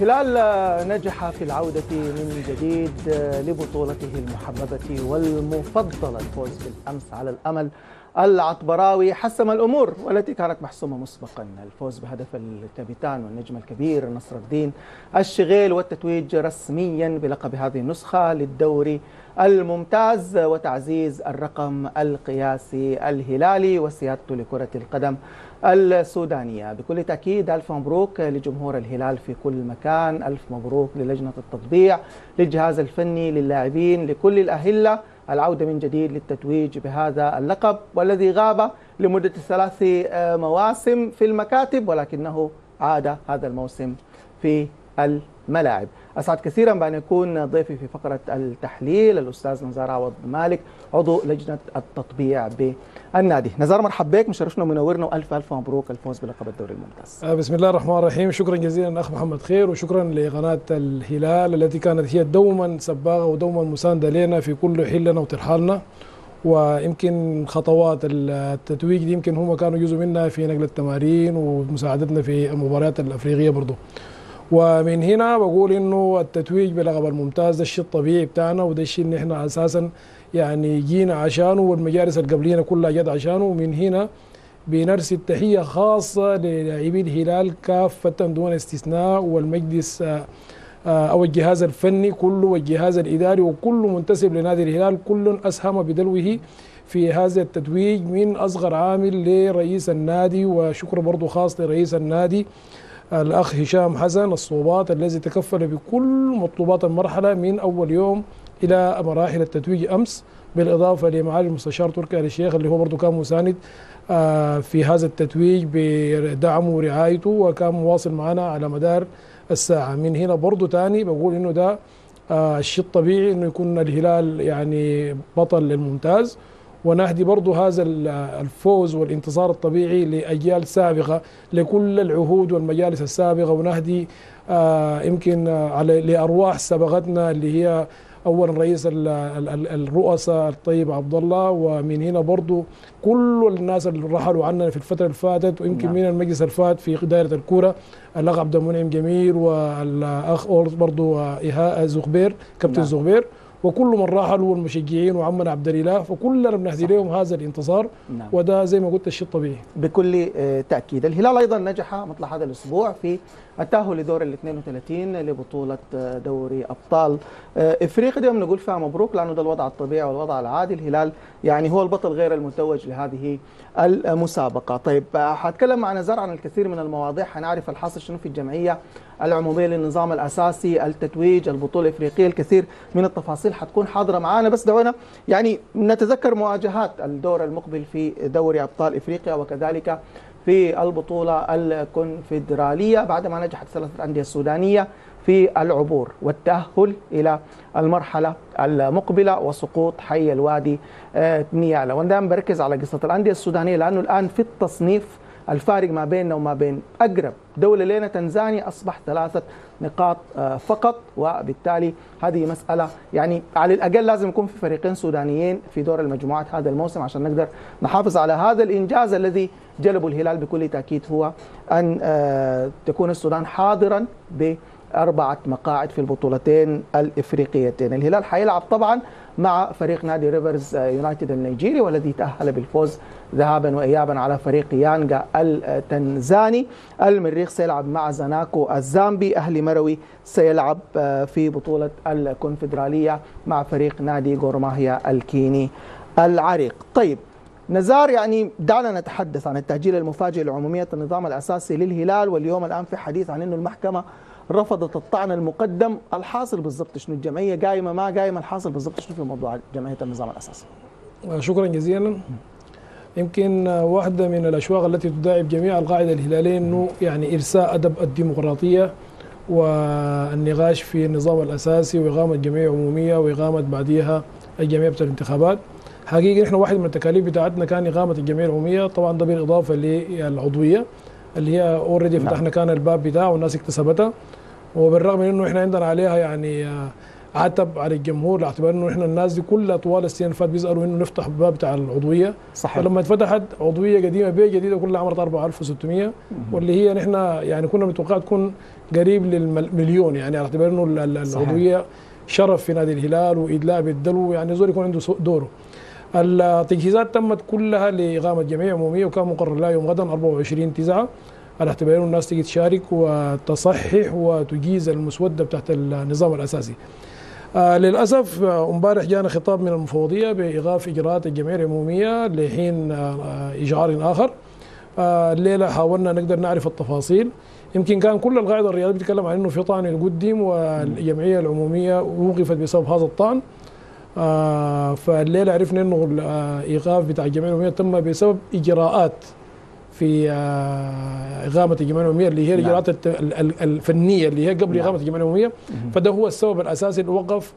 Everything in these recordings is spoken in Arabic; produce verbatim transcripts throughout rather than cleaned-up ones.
الهلال نجح في العودة من جديد لبطولته المحببة والمفضلة، الفوز بالأمس على الأمل العطبراوي حسم الأمور والتي كانت محسومة مسبقا، الفوز بهدف الكابتن والنجم الكبير نصر الدين الشغيل والتتويج رسميا بلقب هذه النسخة للدوري الممتاز وتعزيز الرقم القياسي الهلالي وسيادته لكرة القدم السودانية. بكل تأكيد ألف مبروك لجمهور الهلال في كل مكان، ألف مبروك للجنة التطبيع، للجهاز الفني، للاعبين، لكل الأهلة، العودة من جديد للتتويج بهذا اللقب والذي غاب لمدة ثلاث مواسم في المكاتب، ولكنه عاد هذا الموسم في الملاعب. أسعد كثيرا بأن يكون ضيفي في فقرة التحليل الأستاذ نزار عوض مالك، عضو لجنة التطبيع بالنادي. نزار، مرحب بك، مشرفنا ومنورنا، وألف ألف مبروك الفوز بلقب الدوري الممتاز. بسم الله الرحمن الرحيم، شكرا جزيلا أخ محمد خير، وشكرا لقناة الهلال التي كانت هي دوما سباقة ودوما مساندة لنا في كل حلنا وترحالنا، ويمكن خطوات التتويج دي يمكن هم كانوا جزء منها في نقل التمارين ومساعدتنا في المباريات الأفريقية برضو. ومن هنا بقول انه التتويج بلقب الممتاز ده الشيء الطبيعي بتاعنا، وده الشيء اللي احنا اساسا يعني جينا عشانه، والمجالس اللي قبلينا كلها جت عشانه. ومن هنا بنرسل تحيه خاصه للاعبي الهلال كافه دون استثناء، والمجلس او الجهاز الفني كله والجهاز الاداري وكل منتسب لنادي الهلال، كل اسهم بدلوه في هذا التتويج، من اصغر عامل لرئيس النادي، وشكر برضه خاص لرئيس النادي الأخ هشام حسن الصوبات الذي تكفل بكل مطلوبات المرحلة من أول يوم إلى مراحل التتويج أمس، بالإضافة لمعالي المستشار تركي آل الشيخ اللي هو برضه كان مساند في هذا التتويج بدعمه ورعايته، وكان مواصل معنا على مدار الساعة. من هنا برضه تاني بقول إنه ده الشيء الطبيعي إنه يكون الهلال يعني بطل للممتاز، ونهدي برضو هذا الفوز والانتصار الطبيعي لأجيال سابقة لكل العهود والمجالس السابقة، ونهدي آه يمكن آه على لأرواح سبقتنا اللي هي أولا رئيس الرؤساء الطيب عبد الله، ومن هنا برضو كل الناس اللي رحلوا عننا في الفترة اللي فاتت، ويمكن نعم. من المجلس الفات في دائرة الكورة الأخ عبد المنعم جميل، والأخ برضو إيهاء زغبير كابتن نعم. زغبير، وكل من راحلوا والمشجعين وعمنا عبد الاله، فكلنا بنهدي لهم هذا الانتصار نعم. وده زي ما قلت الشيء الطبيعي. بكل تاكيد الهلال ايضا نجح مطلع هذا الاسبوع في التاهل لدور ال اثنين وثلاثين لبطوله دوري ابطال افريقيا. اليوم نقول فيها مبروك لانه ده الوضع الطبيعي والوضع العادي، الهلال يعني هو البطل غير المتوج لهذه المسابقه. طيب حاتكلم مع نزار عن الكثير من المواضيع، حنعرف الحاصل شنو في الجمعيه العموميه للنظام الاساسي، التتويج، البطوله الافريقيه، الكثير من التفاصيل حتكون حاضره معنا. بس دعونا يعني نتذكر مواجهات الدور المقبل في دوري ابطال افريقيا وكذلك في البطوله الكونفدراليه بعدما نجحت ثلاثه الانديه السودانيه في العبور والتاهل الى المرحله المقبله وسقوط حي الوادي نيالا. وانا دائما بركز على قصه الانديه السودانيه لانه الان في التصنيف الفارق ما بيننا وما بين أقرب دولة لنا تنزانيا أصبح ثلاثة نقاط فقط، وبالتالي هذه مسألة يعني على الأقل لازم يكون في فريقين سودانيين في دور المجموعات هذا الموسم عشان نقدر نحافظ على هذا الإنجاز الذي جلبه الهلال. بكل تأكيد هو أن تكون السودان حاضرا بأربعة مقاعد في البطولتين الإفريقيتين. الهلال حيلعب طبعا مع فريق نادي ريفرز يونايتد النيجيري والذي تأهل بالفوز ذهابا وإيابا على فريق يانجا التنزاني. المريخ سيلعب مع زناكو الزامبي. أهلي مروي سيلعب في بطولة الكونفدرالية مع فريق نادي غورماهيا الكيني العريق. طيب نزار، يعني دعنا نتحدث عن التأجيل المفاجئ لعمومية النظام الأساسي للهلال، واليوم الآن في حديث عن أنه المحكمة رفضت الطعن المقدم. الحاصل بالضبط شنو؟ الجمعيه قايمه ما قايمه؟ الحاصل بالضبط شنو في موضوع جمعيه النظام الاساسي؟ شكرا جزيلا. يمكن واحده من الاشواق التي تداعب جميع القاعده الهلاليه انه يعني ارساء ادب الديمقراطيه والنقاش في النظام الاساسي واقامه جمعيه عموميه واقامه بعديها الجمعيه بتاع الانتخابات. حقيقه نحن واحد من التكاليف بتاعتنا كان اقامه الجمعيه العموميه، طبعا ده بالاضافه للعضويه اللي هي اوريدي فتحنا كان الباب بتاعه والناس اكتسبتها، وبالرغم من انه احنا عندنا عليها يعني عتب على الجمهور، باعتبار انه احنا الناس دي كلها طوال السنين اللي فاتت بيسالوا انه نفتح باب بتاع العضويه. صحيح. فلما اتفتحت عضويه قديمه بيع جديده كلها عمرت أربعة آلاف وستمية، واللي هي نحن يعني كنا متوقع تكون قريب للمليون، يعني على اعتبار انه العضويه شرف في نادي الهلال وادلاء بالدلو، يعني زول يكون عنده دوره. التجهيزات تمت كلها لاقامه جمعيه عموميه، وكان مقرر لها يوم غدا أربعة وعشرين تسعة على اعتبار انه الناس تيجي تشارك وتصحح وتجيز المسوده بتاعت النظام الاساسي. آه للاسف امبارح جانا خطاب من المفوضيه بايقاف اجراءات الجمعيه العموميه لحين آه اجعار اخر. آه الليله حاولنا نقدر نعرف التفاصيل، يمكن كان كل القاعده الرياضيه بتتكلم عن انه في طعن يقدم والجمعيه العموميه وقفت بسبب هذا الطعن. آه فالليله عرفنا انه الايقاف بتاع الجمعيه العموميه تم بسبب اجراءات في آه اقامه الجمعيه العموميه اللي هي الاجراءات الفنيه اللي هي قبل اقامه الجمعيه العموميه، فده هو السبب الاساسي اللي وقف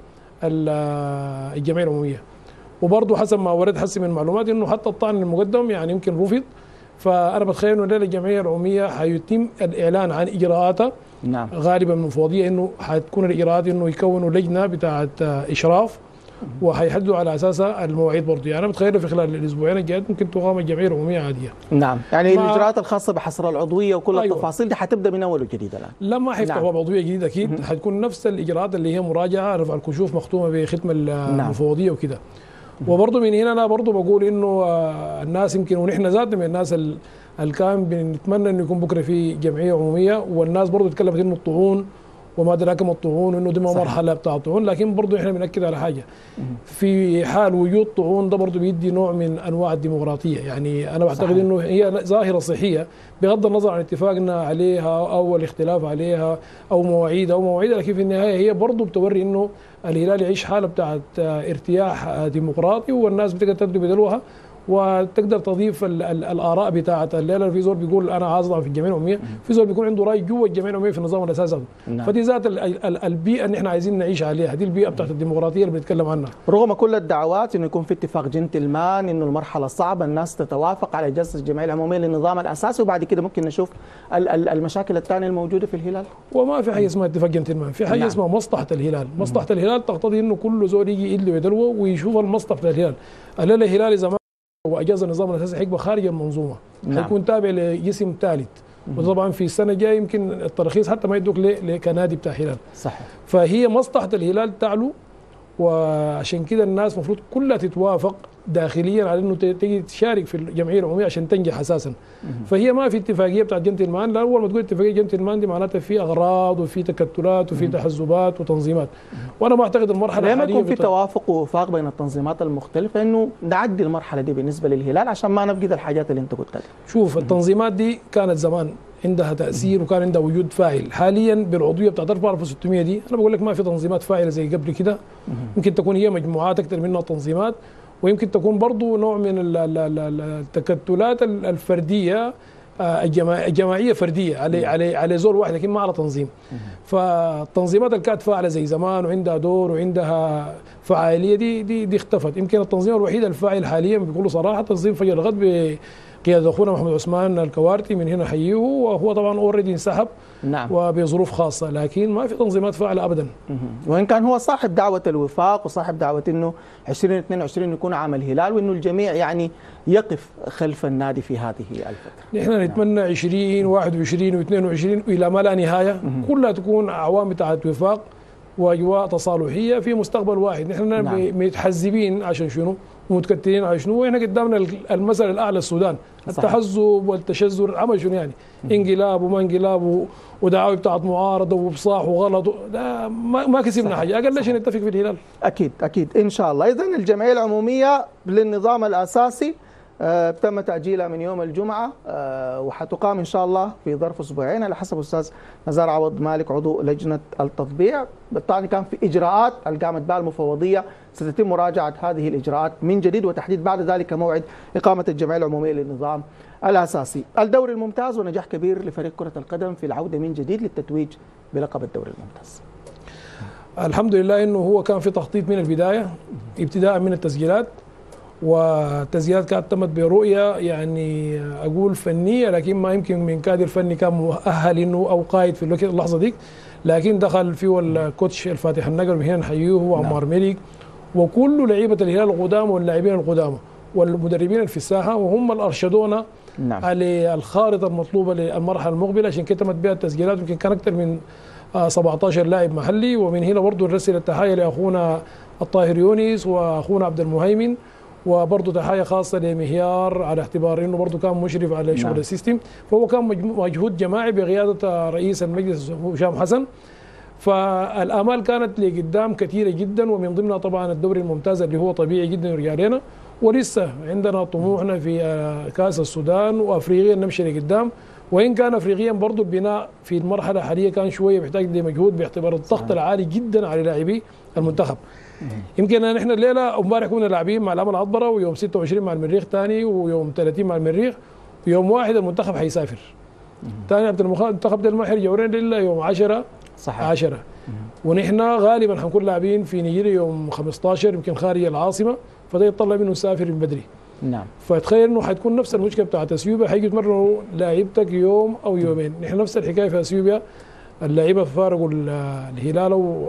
الجمعيه العموميه. وبرضه حسب ما ورد حسب من المعلومات انه حتى الطعن المقدم يعني يمكن رفض، فانا بتخيل انه الليله الجمعيه العموميه حيتم الاعلان عن اجراءاتها. نعم. غالبا من المفوضيه انه حتكون الاجراءات انه يكونوا لجنه بتاعه اشراف وحيحددوا على اساسها المواعيد برضه، يعني انا بتخيل في خلال الاسبوعين الجايين ممكن تقام الجمعيه العموميه عاديه. نعم، يعني الاجراءات الخاصه بحصر العضويه وكل أيوة. التفاصيل دي حتبدا من اول وجديد الان. لا ما حيفتحوا باب عضويه جديد اكيد، حتكون نفس الاجراءات اللي هي مراجعه، رفع الكشوف مختومه بختم المفوضيه وكده. وبرضه من هنا انا برضه بقول انه الناس يمكن ونحن ذاتنا من الناس اللي كان بنتمنى انه يكون بكره في جمعيه عموميه، والناس برضه تكلمت انه الطعون وما ادراك ما الطعون وانه دي ما مرحله بتاع الطعون، لكن برضه احنا بناكد على حاجه، في حال وجود طعون ده برضه بيدي نوع من انواع الديمقراطيه، يعني انا بعتقد انه هي ظاهره صحيه بغض النظر عن اتفاقنا عليها او الاختلاف عليها او مواعيد او مواعيد، لكن في النهايه هي برضه بتوري انه الهلال يعيش حاله بتاعت ارتياح ديمقراطي، والناس بتقدر تبدو بدلوها وتقدر تضيف ال ال الاراء بتاعت الليله. في زول بيقول انا عايز اطلع في الجمعيه العموميه، في زول بيكون عنده راي جوا الجمعيه العموميه في النظام الاساسي. نعم. فدي ذات ال ال البيئه اللي احنا عايزين نعيش عليها، دي البيئه بتاعت الديمقراطيه اللي بنتكلم عنها. رغم كل الدعوات انه يكون في اتفاق جنتلمان، انه المرحله صعبه، الناس تتوافق على جلسه الجمعيه العموميه للنظام الاساسي، وبعد كده ممكن نشوف ال ال المشاكل الثانيه الموجوده في الهلال. وما في حاجه اسمها اتفاق جنتلمان، في حاجه نعم. اسمها مصلحه الهلال، مصلحه الهلال تقتضي انه كل زول يجي يدلو يدلو ويشوف المصلحه بتاع الهلال. الليله الهلال اذا ما واجاز النظام الاساسي حيبقى خارج المنظومه، نعم. حيكون تابع لجسم ثالث، وطبعا في السنه الجايه يمكن الترخيص حتى ما يدوك كنادي بتاع هلال. صحيح. فهي مصلحه الهلال تعلو، وعشان كده الناس المفروض كلها تتوافق داخليا على انه تيجي تشارك في الجمعيه العموميه عشان تنجح اساسا. فهي ما في اتفاقيه بتاعت جنتلمان، لا اول ما تقول اتفاقيه جنتلمان دي معناتها في اغراض وفي تكتلات وفي تحزبات وتنظيمات، وانا ما اعتقد المرحله لما يكون في توافق ووفاق بين التنظيمات المختلفه انه نعدي المرحله دي بالنسبه للهلال عشان ما نفقد الحاجات اللي انت قلتها. شوف التنظيمات دي كانت زمان عندها تاثير وكان عندها وجود فاعل، حاليا بالعضويه بتاعت أربعة آلاف وستمية دي انا بقول لك ما في تنظيمات فاعله زي قبل كده، ممكن تكون هي مجموعات اكثر منها تنظيمات، ويمكن تكون برضو نوع من التكتلات الفرديه الجماعيه فرديه على على على زول واحد لكن ما على تنظيم. فالتنظيمات اللي كانت فاعله زي زمان وعندها دور وعندها فعاليه دي دي دي اختفت. يمكن التنظيم الوحيد الفاعل حاليا بكل صراحه تنظيم فجر الغد بقياده اخونا محمد عثمان الكوارتي، من هنا حييه، وهو طبعا اوريدي انسحب. نعم. وبظروف خاصه، لكن ما في تنظيمات فاعله ابدا. وان كان هو صاحب دعوه الوفاق وصاحب دعوه انه ألفين واثنين وعشرين يكون عام الهلال، وانه الجميع يعني يقف خلف النادي في هذه الفتره. نحن نتمنى عشرين واحد وعشرين واثنين وعشرين الى ما لا نهايه كلها تكون اعوام بتاعت وفاق واجواء تصالحيه في مستقبل واحد. نحن نعم. متحزبين عشان شنو؟ ومتكتلين على شنو؟ واحنا قدامنا المثل الاعلى السودان، صحيح. التحزب والتشذر عمل شنو يعني؟ انقلاب وما انقلاب ودعاوي بتاعت معارضه وبصاح وغلط، ده ما, ما كسبنا حاجه، اقل شيء نتفق في الهلال. اكيد اكيد ان شاء الله. اذا الجمعيه العموميه للنظام الاساسي آه تم تاجيلها من يوم الجمعه آه وحتقام ان شاء الله في ظرف اسبوعين على حسب الاستاذ نزار عوض مالك عضو لجنه التطبيع. بالطبع كان في اجراءات قامت بها المفوضيه، ستتم مراجعه هذه الاجراءات من جديد وتحديد بعد ذلك موعد اقامه الجمعيه العموميه للنظام الاساسي. الدوري الممتاز ونجاح كبير لفريق كره القدم في العوده من جديد للتتويج بلقب الدوري الممتاز. الحمد لله انه هو كان في تخطيط من البدايه ابتداء من التسجيلات، والتسجيلات كانت تمت برؤيه يعني اقول فنيه، لكن ما يمكن من كادر فني كان مؤهل انه او قائد في الوقت اللحظه ديك، لكن دخل فيه الكوتش الفاتح النقر، من هنا نحييه، وعمار ملك وكل لعيبه الهلال القدامى واللاعبين القدامى والمدربين في الساحه، وهم اللي ارشدونا نعم. على الخارطه المطلوبه للمرحله المقبله. عشان كده تمت بها التسجيلات، يمكن كان اكثر من سبعة عشر لاعب محلي. ومن هنا برضه نرسل التحيه لاخونا الطاهر يونس واخونا عبد المهيمن، وبرضه تحيه خاصه لمهيار على اعتبار انه برضه كان مشرف على شغل نعم. السيستم. فهو كان مجهود جماعي بقياده رئيس المجلس هشام حسن. فالامال كانت لقدام كثيره جدا، ومن ضمنها طبعا الدوري الممتاز اللي هو طبيعي جدا يرجع لنا، ولسه عندنا طموحنا في كاس السودان وافريقيا نمشي لقدام. وان كان افريقيا برضه البناء في المرحله الحاليه كان شويه بيحتاج لمجهود باعتبار الضغط العالي جدا على لاعبي المنتخب. يمكن نحن الليله امبارح كنا لاعبين مع الامل عطبره، ويوم ستة وعشرين مع المريخ ثاني، ويوم ثلاثين مع المريخ، ويوم واحد المنتخب حيسافر ثاني. عبد المنتخب ده ما حيرجع ورين الا يوم عشرة صحيح عشرة، ونحن غالبا حنكون لاعبين في نيجيريا يوم خمسة عشر يمكن خارج العاصمه، فده يتطلب منه نسافر من بدري. نعم. فتخيل انه حتكون نفس المشكله بتاعت اثيوبيا، حيجي يتمرنوا لاعيبتك يوم او يومين. نحن نفس الحكايه في اثيوبيا، اللعيبه فارقوا الهلال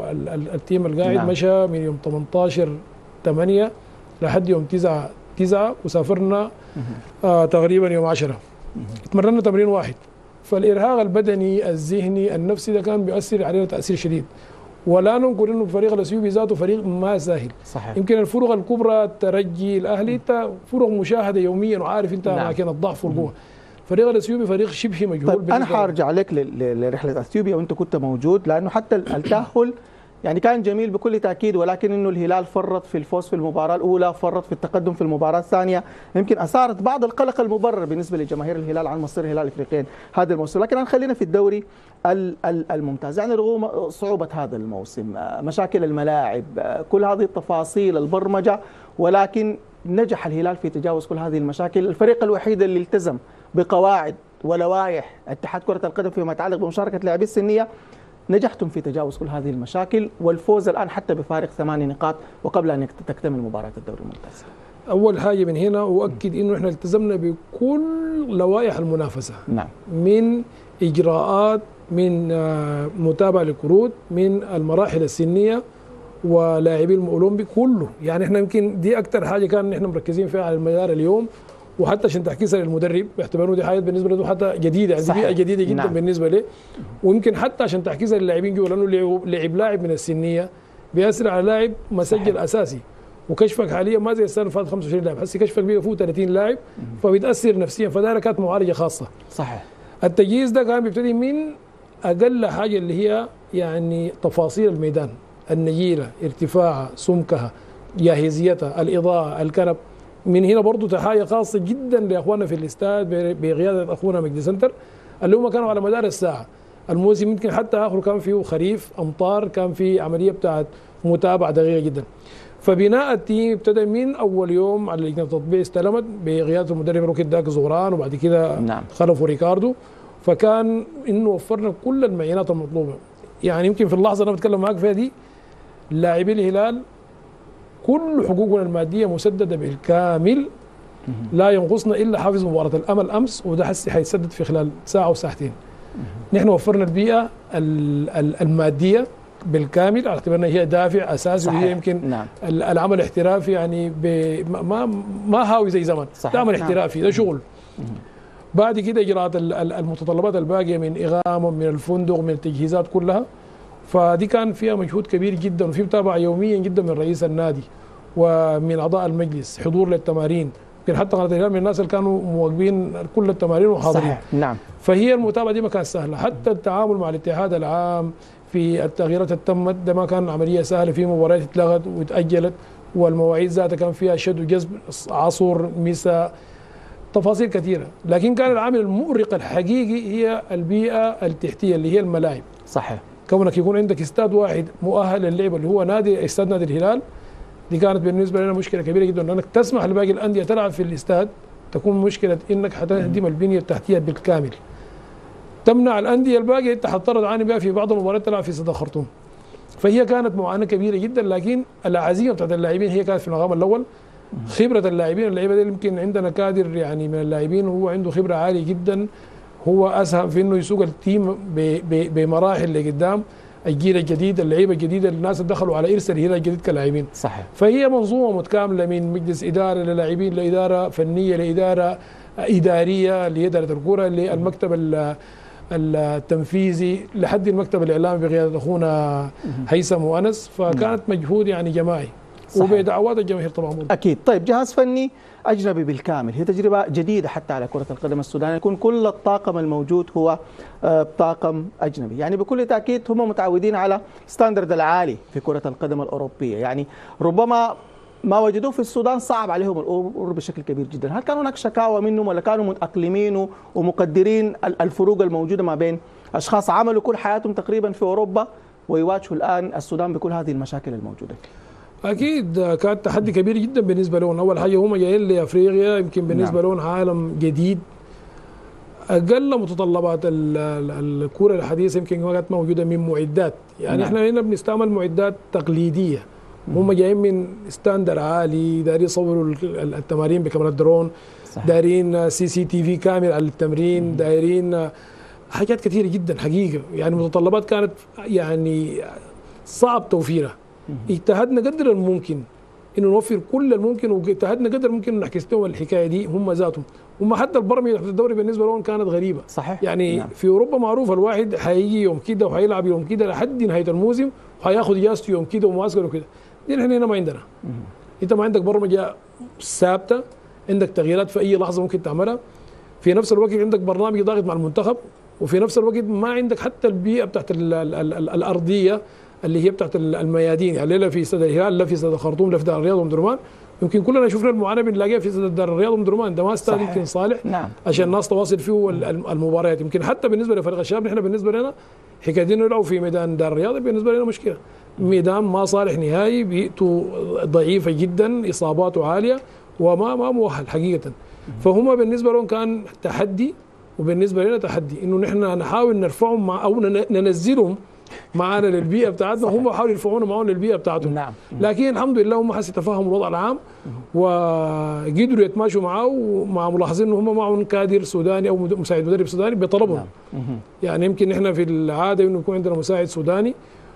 والتيم القاعد نعم. مشى من يوم ثمانية عشر ثمانية لحد يوم تسعة تسعة، وسافرنا آه تقريبا يوم عشرة. اتمرنا تمرين واحد. فالارهاق البدني الذهني النفسي ده كان بيؤثر علينا تاثير شديد. ولا ننكر انه الفريق الاثيوبي ذاته فريق ما سهل. صحيح. يمكن الفرق الكبرى الترجي الاهلي انت فرق مشاهده يوميا وعارف انت اماكن نعم. الضعف والقوه. فريق الاثيوبي فريق شبه مجهول. طيب انا حارجع لك لرحله اثيوبيا وانت كنت موجود، لانه حتى التاهل يعني كان جميل بكل تاكيد، ولكن انه الهلال فرط في الفوز في المباراه الاولى، فرط في التقدم في المباراه الثانيه، يمكن اثارت بعض القلق المبرر بالنسبه لجماهير الهلال عن مصير الهلال الافريقيين هذا الموسم. لكن خلينا في الدوري الممتاز، يعني رغم صعوبه هذا الموسم، مشاكل الملاعب، كل هذه التفاصيل، البرمجه، ولكن نجح الهلال في تجاوز كل هذه المشاكل. الفريق الوحيد اللي التزم بقواعد ولوائح اتحاد كرة القدم فيما يتعلق بمشاركة اللاعبين السنية، نجحتم في تجاوز كل هذه المشاكل والفوز الآن حتى بفارق ثماني نقاط وقبل أن تكتمل مباراة الدوري الممتاز. أول حاجة من هنا أؤكد إنه إحنا التزمنا بكل لوائح المنافسة. نعم. من إجراءات، من متابعة للكروت، من المراحل السنية ولاعبي الأولمبي كله. يعني إحنا يمكن دي أكثر حاجة كان إحنا مركزين فيها على المدار اليوم، وحتى عشان تحكيسها للمدرب باعتباره دي حاجات بالنسبه له حتى جديده، يعني بيئه جديده جدا نعم. بالنسبه له. ويمكن حتى عشان تحكيسها للاعبين جوا، لانه لعب لاعب من السنيه بيأثر على لاعب مسجل اساسي، وكشفك حاليا ما زي السنه اللي فاتت خمسة وعشرين لاعب، هسه كشفك بيبقى فوق ثلاثين لاعب، فبيتاثر نفسيا. فده كانت معالجه خاصه. صحيح. التجهيز ده كان بيبتدي من اقل حاجه اللي هي يعني تفاصيل الميدان، النجيله، ارتفاعها، سمكها، جاهزيتها، الاضاءه، الكنب. من هنا برضه تحيه خاصه جدا لاخواننا في الاستاد بقياده اخونا مجدي سنتر اللي هم كانوا على مدار الساعه. الموسم يمكن حتى اخره كان فيه خريف امطار، كان في عمليه بتاعت متابعه دقيقه جدا. فبناء التيم ابتدى من اول يوم على لجنه التطبيق، استلمت بقياده المدرب روكيت داك زغران، وبعد كده نعم. خلفوا ريكاردو. فكان انه وفرنا كل المعينات المطلوبه. يعني يمكن في اللحظه اللي انا بتكلم معاك فيها دي لاعبي الهلال كل حقوقنا الماديه مسدده بالكامل، لا ينقصنا الا حافز مباراه الامل امس، وده حسي حيتسدد في خلال ساعه وساعتين. نحن وفرنا البيئه الماديه بالكامل على اعتبار انها هي دافع اساسي، وهي يمكن نعم. العمل الاحترافي يعني ما ما هاوي زي زمان، ده عمل احترافي، ده شغل. بعد كده اجراءات المتطلبات الباقيه من اقامه، من الفندق، من التجهيزات كلها. فدي كان فيها مجهود كبير جدا، وفي متابعه يوميا جدا من رئيس النادي ومن اعضاء المجلس، حضور للتمارين. يمكن حتى قناه الهلال من الناس اللي كانوا مواكبين كل التمارين وحاضرين. صحيح. نعم. فهي المتابعه دي ما كانت سهله، حتى التعامل مع الاتحاد العام في التغييرات اللي تمت ده ما كان عمليه سهله، في مباريات اتلغت وتاجلت، والمواعيد ذاتها كان فيها شد وجذب، عصر، مساء، تفاصيل كثيره. لكن كان العامل المؤرق الحقيقي هي البيئه التحتيه اللي هي الملاعب. صحيح. كونك يكون عندك استاد واحد مؤهل للعب اللي هو نادي استاد نادي الهلال، دي كانت بالنسبه لنا مشكله كبيره جدا، لانك تسمح لباقي الانديه تلعب في الاستاد تكون مشكله انك حتهدم البنيه التحتيه بالكامل. تمنع الانديه الباقيه انت حتضطر تعاني بها في بعض المباريات تلعب في استاد خرطوم. فهي كانت معاناه كبيره جدا، لكن العزيمه بتاعت اللاعبين هي كانت في المقام الاول. خبره اللاعبين، اللعيبه دي يمكن عندنا كادر يعني من اللاعبين هو عنده خبره عاليه جدا، هو اسهم في انه يسوق التيم بمراحل لقدام. الجيل الجديد، اللعيبه الجديده، الناس اللي دخلوا على ارث الهلال الجديد كلاعبين. صحيح. فهي منظومه متكامله من مجلس اداره للاعبين لاداره فنيه لاداره اداريه لاداره الكره للمكتب التنفيذي لحد المكتب الاعلامي بقياده اخونا هيثم وانس. فكانت مجهود يعني جماعي وبدعوات الجماهير طبعا. اكيد. طيب جهاز فني اجنبي بالكامل، هي تجربه جديده حتى على كره القدم السودانيه، يكون كل الطاقم الموجود هو طاقم اجنبي، يعني بكل تاكيد هم متعودين على ستاندرد العالي في كره القدم الاوروبيه، يعني ربما ما وجدوه في السودان صعب عليهم الامور بشكل كبير جدا. هل كان هناك شكاوى منهم ولا كانوا متاقلمين ومقدرين الفروق الموجوده ما بين اشخاص عملوا كل حياتهم تقريبا في اوروبا ويواجهوا الان السودان بكل هذه المشاكل الموجوده؟ اكيد كان تحدي كبير جدا بالنسبه لهم. اول حاجه هم جايين لافريقيا، يمكن بالنسبه نعم. لهم عالم جديد، اقل متطلبات الكره الحديثه يمكن ما كانت موجوده من معدات، يعني نعم. احنا هنا بنستعمل معدات تقليديه، هم جايين من ستاندر عالي، دارين يصوروا التمارين بكاميرا درون، دارين سي سي تي في كامل على التمرين، دايرين حاجات كثيره جدا حقيقه، يعني متطلبات كانت يعني صعب توفيرها. اجتهدنا قدر الممكن انه نوفر كل الممكن، واجتهدنا قدر الممكن انه نحكي لهم الحكايه دي هم ذاتهم، هم حتى البرمجه تحت الدوري بالنسبه لهم كانت غريبه. صحيح. يعني نعم. في اوروبا معروف الواحد حيجي يوم كده وحيلعب يوم كده لحد نهايه الموسم وحياخذ اجازته يوم كده ومعسكر وكده. دي نحن هنا ما عندنا. مم. انت ما عندك برمجه ثابته، عندك تغييرات في اي لحظه ممكن تعملها، في نفس الوقت عندك برنامج ضاغط مع المنتخب، وفي نفس الوقت ما عندك حتى البيئه بتاعت ال ال ال ال الارضيه اللي هي بتاعت الميادين، يعني لا في استاد الهلال لا في استاد الخرطوم لا في دار الرياض وام درمان. يمكن كلنا شفنا المعاناه بنلاقيها في استاد دار الرياض وام درمان، ده ما استاد يمكن صالح نعم. عشان الناس تواصل فيه المباريات. يمكن حتى بالنسبه لفريق الشباب نحن بالنسبه لنا حكايه انه يلعبوا في ميدان دار الرياض بالنسبه لنا مشكله، ميدان ما صالح نهائي، بيئته ضعيفه جدا، اصاباته عاليه وما ما مؤهل حقيقه. فهم بالنسبه لهم كان تحدي، وبالنسبه لنا تحدي انه نحن نحاول نرفعهم مع او ننزلهم معانا للبيئه بتاعتنا، وهم حاولوا يرفعونا معاهم للبيئه بتاعتهم. نعم. لكن الحمد لله هم حسوا تفاهموا الوضع العام وقدروا يتماشوا معه، ومع ملاحظين انه هم معهم كادر سوداني او مساعد مدرب سوداني بطلبهم. نعم. يعني يمكن احنا في العاده انه يكون عندنا مساعد سوداني،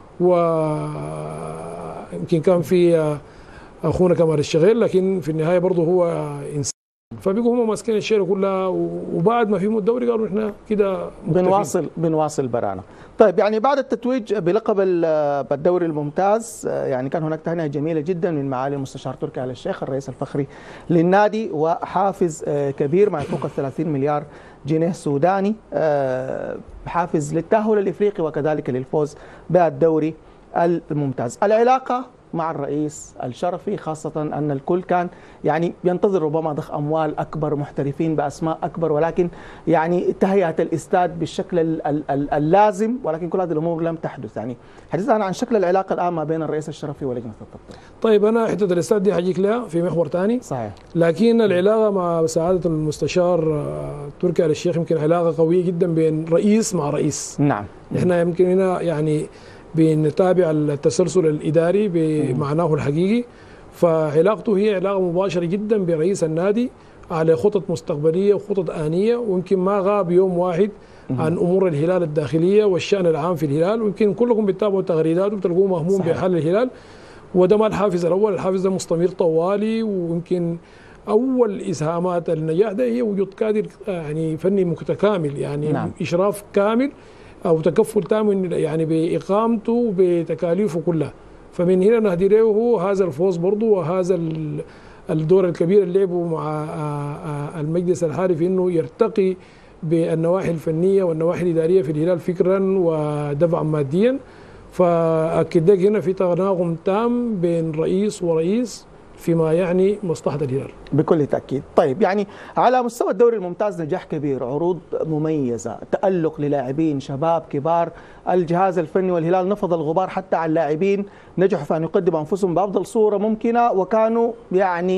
ويمكن كان في اخونا كمال الشغيل، لكن في النهايه برضه هو انسان، فبقوا هم ماسكين الشيله كلها، وبعد ما فهموا الدوري قالوا احنا كده بنواصل بنواصل برانا. طيب يعني بعد التتويج بلقب الدوري الممتاز، يعني كان هناك تهنئه جميله جدا من معالي المستشار تركي آل الشيخ الرئيس الفخري للنادي، وحافز كبير ما يفوق الثلاثين مليار جنيه سوداني، حافز للتأهل الافريقي وكذلك للفوز بالدوري الممتاز. العلاقه مع الرئيس الشرفي، خاصة أن الكل كان يعني ينتظر ربما ضخ أموال أكبر، محترفين بأسماء أكبر، ولكن يعني تهيئة الاستاد بالشكل اللازم، ولكن كل هذه الأمور لم تحدث. يعني حدثنا عن شكل العلاقة الآن ما بين الرئيس الشرفي ولجنة التخطيط. طيب أنا حتة الاستاد دي حجيك لها في محور ثاني. صحيح. لكن العلاقة مع سعادة المستشار تركي آل الشيخ يمكن علاقة قوية جدا بين رئيس مع رئيس. نعم. إحنا يمكن هنا يعني بنتابع التسلسل الإداري بمعناه الحقيقي، فعلاقته هي علاقة مباشرة جدا برئيس النادي على خطط مستقبلية وخطط آنية، ويمكن ما غاب يوم واحد عن أمور الهلال الداخلية والشأن العام في الهلال، ويمكن كلكم بتتابعوا تغريداته وبتلقوه مهموم بحل الهلال، وده ما الحافز الأول، الحافز ده مستمر طوالي. ويمكن أول إسهامات النجاح ده هي وجود كادر يعني فني متكامل، يعني نعم. إشراف كامل أو تكفل تام يعني بإقامته وبتكاليفه كلها. فمن هنا نهدي له هذا الفوز برضه، وهذا الدور الكبير اللي لعبه مع المجلس الحالي في انه يرتقي بالنواحي الفنيه والنواحي الاداريه في الهلال فكرا ودفعا ماديا. فاكد لك هنا في تناغم تام بين رئيس ورئيس فيما يعني مصلحة الهلال بكل تأكيد. طيب يعني على مستوى الدوري الممتاز نجاح كبير، عروض مميزة، تألق للاعبين شباب كبار، الجهاز الفني والهلال نفض الغبار حتى على اللاعبين، نجحوا في أن يقدموا أنفسهم بأفضل صورة ممكنة، وكانوا يعني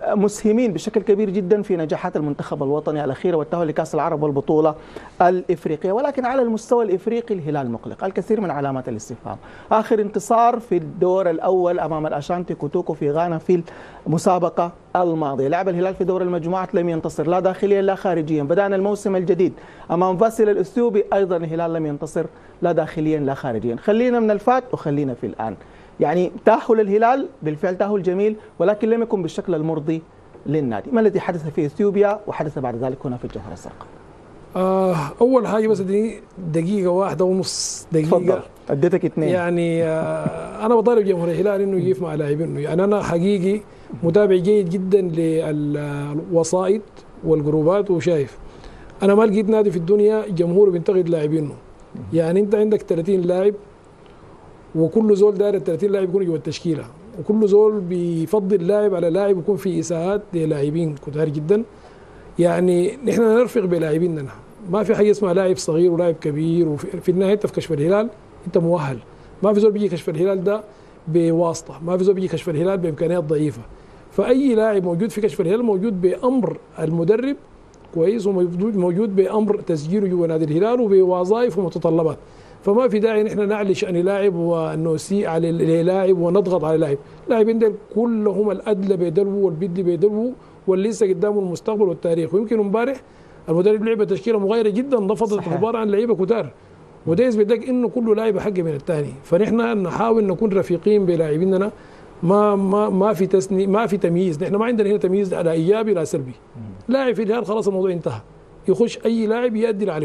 مسهمين بشكل كبير جدا في نجاحات المنتخب الوطني الأخيرة والتأهل لكأس العرب والبطولة الإفريقية، ولكن على المستوى الإفريقي الهلال مقلق، الكثير من علامات الاستفهام. آخر انتصار في الدور الأول أمام الأشانتي كوتوكو في غانا في المسابقة الماضية. لعب الهلال في دور المجموعات لم ينتصر لا داخليا لا خارجيا. بدأنا الموسم الجديد أمام فاسل الأثيوبي، أيضا الهلال لم ينتصر لا داخليا لا خارجيا. خلينا من الفات وخلينا في الآن. يعني تأهل الهلال بالفعل تأهل جميل، ولكن لم يكن بالشكل المرضي للنادي. ما الذي حدث في اثيوبيا وحدث بعد ذلك هنا في الجوهرة الزرقاء؟ آه اول حاجه بس دي دقيقه واحده ونص دقيقه. تفضل، اديتك اثنين. يعني آه انا بطالب جمهور الهلال انه يقف مع لاعبينه. يعني انا حقيقي متابع جيد جدا للوسائط والجروبات، وشايف انا ما لقيت نادي في الدنيا جمهور بينتقد لاعبينه. يعني انت عندك ثلاثين لاعب، وكل زول داير ال ثلاثين لاعب يكونوا جوا التشكيله، وكل زول بيفضل لاعب على لاعب، يكون في اساءات للاعبين كتار جدا. يعني نحن نرفق بلاعبيننا، ما في حاجه اسمها لاعب صغير ولاعب كبير. وفي النهايه انت في كشف الهلال انت مؤهل، ما في زول بيجي كشف الهلال ده بواسطه، ما في زول بيجي كشف الهلال بامكانيات ضعيفه. فاي لاعب موجود في كشف الهلال موجود بامر المدرب كويس، وموجود بامر تسجيله جوا نادي الهلال وبوظائف ومتطلبات. فما في داعي نحن نعلي شأن لاعب ونسيء على لاعب ونضغط على لاعب. لاعبين دول كلهم الأدلى بيدلوا والبدي بيدلوا واللي لسه قدامه المستقبل والتاريخ. ويمكن امبارح المدرب لعب تشكيله مغايره جدا، ضفضت عباره عن لعيبه كتار، وده يثبت لك انه كل لاعب حق من الثاني. فنحن نحاول نكون رفيقين بلاعبيننا، ما ما ما في تسني ما في تمييز. نحن ما عندنا هنا تمييز على ايجابي لا سلبي. لاعب في الهلال خلاص الموضوع انتهى، يخش اي لاعب يؤدي عليه.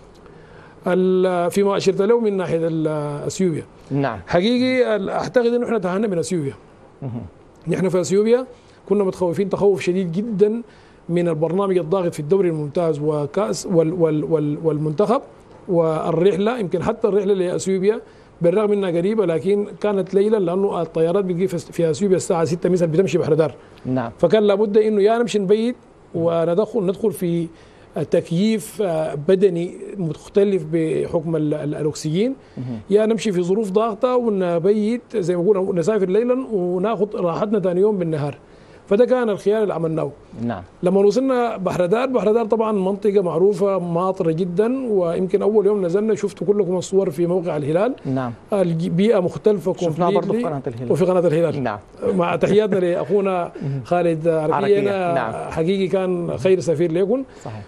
فيما اشرت له من ناحيه اثيوبيا، نعم حقيقي اعتقد انه احنا تهنا من اثيوبيا. نحن في اثيوبيا كنا متخوفين تخوف شديد جدا من البرنامج الضاغط في الدوري الممتاز وكاس وال وال وال والمنتخب والرحله. يمكن حتى الرحله لاثيوبيا بالرغم انها قريبه لكن كانت ليلا، لانه الطيارات بتجي في اثيوبيا الساعه ستة مثلا بتمشي بحر دار. نعم. فكان لابد انه يا نمشي نبيت وندخل ندخل في تكييف بدني مختلف بحكم الاكسجين، يا نمشي في ظروف ضاغطه ونبيت زي ما قلنا نسافر ليلا وناخذ راحتنا ثاني يوم بالنهار. فده كان الخيار اللي عملناه. نعم. لما وصلنا بحر دار، بحر دار طبعا منطقه معروفه ماطره جدا، ويمكن اول يوم نزلنا شفتوا كلكم الصور في موقع الهلال. نعم. البيئه مختلفه شفناها برضه في قناه الهلال وفي قناه الهلال. نعم. مع تحياتنا لاخونا خالد عرقية. نعم. حقيقي كان خير سفير لكم. صحيح.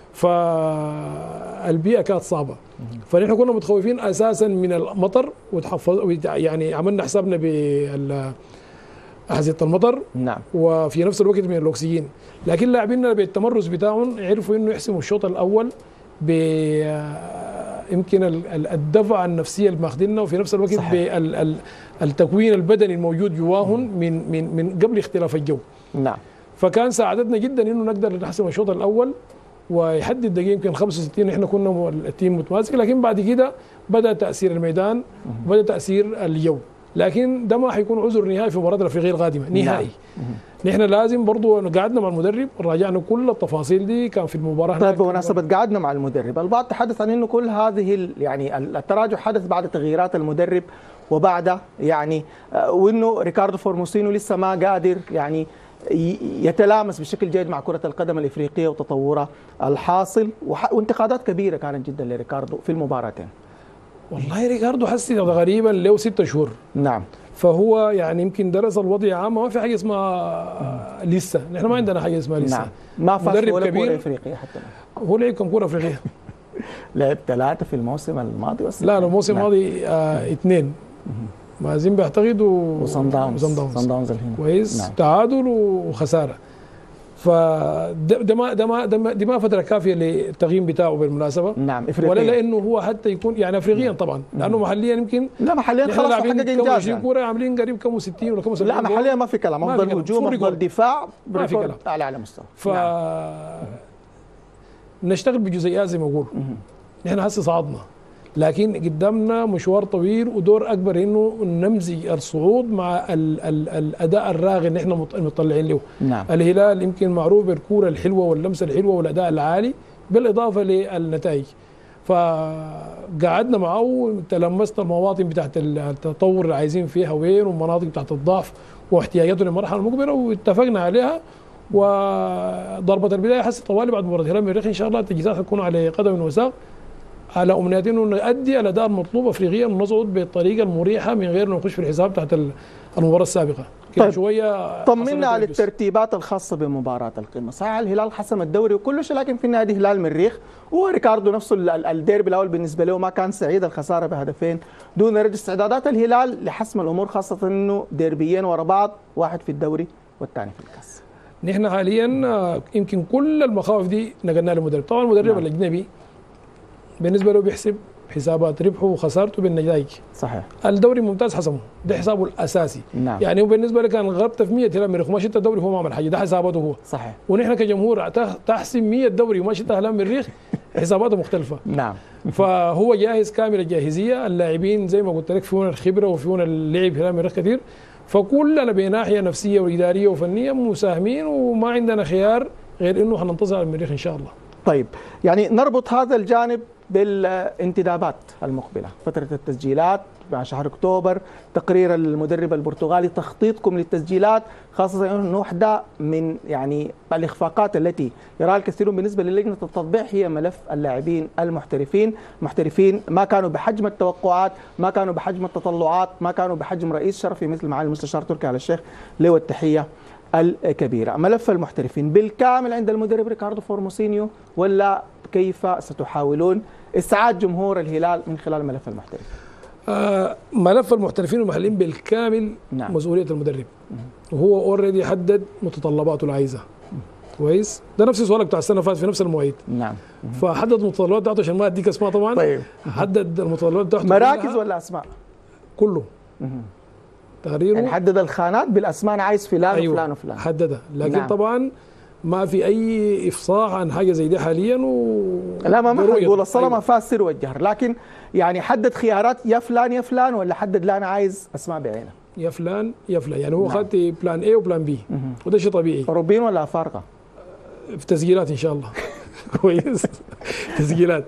فالبيئه كانت صعبه، فنحن كنا متخوفين اساسا من المطر، وتحفظ يعني عملنا حسابنا بال أحذية المطر. نعم. وفي نفس الوقت من الاكسجين. لكن لاعبيننا بالتمرس بتاعهم عرفوا انه يحسموا الشوط الاول ب يمكن الدفعه النفسيه اللي ماخذينها، وفي نفس الوقت بالتكوين البدني الموجود جواهم من من من قبل اختلاف الجو. نعم. فكان ساعدتنا جدا انه نقدر نحسم الشوط الاول ويحدد دقيقه يمكن خمسة وستين احنا كنا التيم متماسك، لكن بعد كده بدا تاثير الميدان وبدا تاثير الجو. لكن ده ما حيكون عذر نهائي في المباراه الافريقيه القادمه نهائي. نعم. نحن لازم برضو قعدنا مع المدرب وراجعنا كل التفاصيل دي كان في المباراه. طيب بمناسبه قعدنا مع المدرب، البعض تحدث عن انه كل هذه يعني التراجع حدث بعد تغييرات المدرب وبعد يعني وانه ريكاردو فورموسينو لسه ما قادر يعني يتلامس بشكل جيد مع كرة القدم الإفريقية وتطورها الحاصل، وانتقادات كبيرة كانت جدا لريكاردو في المباراتين. والله ريكاردو حسي غريبا له ستة شهور. نعم. فهو يعني يمكن درس الوضع عام، ما في حاجه اسمها لسه، نحن ما عندنا حاجه اسمها لسه. نعم. ما فاز ولا كوره افريقيه حتى هو لعب كم كوره افريقيه؟ لعب ثلاثه في الموسم الماضي بس. لا الموسم الماضي آه اثنين مع زيمبي اعتقد وصن داونز. صن داونز كويس. نعم. تعادل وخساره. فده ما ده ما ده دي ما فتره كافيه للتقييم بتاعه بالمناسبه. نعم افريقيا. ولا لانه هو حتى يكون يعني افريقيا طبعا، لانه محليا يمكن لا محليا خلاص حقق انجاز. عشرين كوره عاملين قريب كم ستين ولا كم سبعين. لا محليا ما في كلام، افضل هجوم افضل دفاع ما في كلام على اعلى مستوى. ف نشتغل بجزئيات زي ما بقول. نحن هسه صعدنا، لكن قدامنا مشوار طويل ودور اكبر انه نمزج الصعود مع ال ال الاداء الراغي اللي احنا مطلعين له. نعم. الهلال يمكن معروف بالكوره الحلوه واللمسه الحلوه والاداء العالي بالاضافه للنتائج. فقعدنا معه تلمسنا المواطن بتاعت التطور اللي عايزين فيها وين، والمناطق بتاعت الضعف واحتياجاتهم للمرحله المقبله، واتفقنا عليها وضربه البدايه حسي طوالي بعد مباراه الهلال المريخ ان شاء الله التجهيزات حتكون على قدم وساق على امنيتنا انه نؤدي الاداء المطلوب افريقيا ونصعد بالطريقه المريحه من غير ما نخش في الحساب تحت المباراه السابقه. طيب شويه طمنا على الترتيبات الخاصه بمباراه القمه، صحيح الهلال حسم الدوري وكل شيء، لكن في النادي هلال المريخ وريكاردو نفسه الديربي الاول بالنسبه له ما كان سعيد، الخساره بهدفين دون رد. استعدادات الهلال لحسم الامور خاصه انه ديربيين ورا بعض، واحد في الدوري والثاني في الكاس. نحن حاليا يمكن كل المخاوف دي نقلناها للمدرب، طبعا المدرب نعم. الاجنبي بالنسبه له بيحسب حسابات ربحه وخسارته بالنتائج. صحيح. الدوري الممتاز حسمه، ده حسابه الاساسي. نعم. يعني هو بالنسبه لك كان غلبت في مية هلال المريخ وما شلت الدوري هو ما عمل حاجه، ده حساباته هو. صحيح. ونحن كجمهور تحسم مية دوري وما شلت هلال المريخ حساباته مختلفه. نعم. فهو جاهز كامل الجاهزيه، اللاعبين زي ما قلت لك فيهم الخبره وفيهم اللعب هلال المريخ كثير، فكلنا بناحيه نفسيه واداريه وفنيه مساهمين وما عندنا خيار غير انه حننتصر على المريخ ان شاء الله. طيب يعني نربط هذا الجانب بالانتدابات المقبله، فتره التسجيلات مع شهر اكتوبر، تقرير المدرب البرتغالي، تخطيطكم للتسجيلات، خاصه انه واحده من يعني الاخفاقات التي يراها الكثيرون بالنسبه للجنه التطبيع هي ملف اللاعبين المحترفين، محترفين ما كانوا بحجم التوقعات، ما كانوا بحجم التطلعات، ما كانوا بحجم رئيس شرفي مثل معالي المستشار تركي آل الشيخ له التحيه الكبيرة. ملف المحترفين بالكامل عند المدرب ريكاردو فورموسينيو ولا كيف ستحاولون إسعاد جمهور الهلال من خلال ملف المحترفين؟ آه ملف المحترفين والمحليين بالكامل نعم. مسؤولية المدرب، وهو اوريدي حدد متطلباته العايزة. كويس؟ ده نفس سؤالك بتاع السنة اللي فاتت في نفس المواعيد. نعم. فحدد المتطلبات بتاعته عشان ما اديك اسماء طبعا. طيب. حدد المتطلبات بتاعته مراكز ولا اسماء؟ كله. تقريره يعني حدد الخانات بالاسماء، انا عايز فلان أيوة وفلان وفلان. حددها، لكن نعم. طبعا ما في اي افصاح عن حاجه زي دي حاليا و لا ما ما حنقول الصلاه ما فيها السر والجهر، لكن يعني حدد خيارات يا فلان يا فلان ولا حدد لا انا عايز اسماء بعينها؟ يا فلان يا فلان، يعني هو نعم. خدت بلان اي وبلان بي وده شيء طبيعي. اوروبيين ولا افارقه؟ في تسجيلات ان شاء الله. كويس. تسجيلات.